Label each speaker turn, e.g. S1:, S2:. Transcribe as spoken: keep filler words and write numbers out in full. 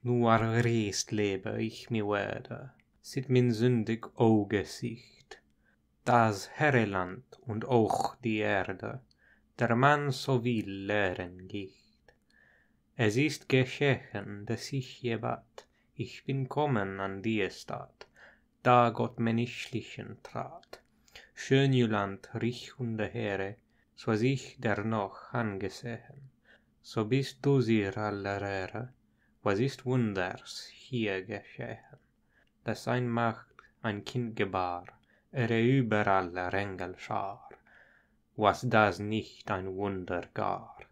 S1: nur rest lebe ich mir werde, sieht min sündig Augesicht, das Herreland und auch die Erde, der man so viel lehren gicht. Es ist geschehen, dass ich je bat, ich bin kommen an die Stadt, da Gott menschlichen trat. Schön Jüland, riechende Heere, so sich der noch angesehen, so bist du sie aller Ehre, was ist Wunders hier geschehen, dass ein Magd ein Kind gebar, ihre überall Engelschar, was das nicht ein Wunder gar?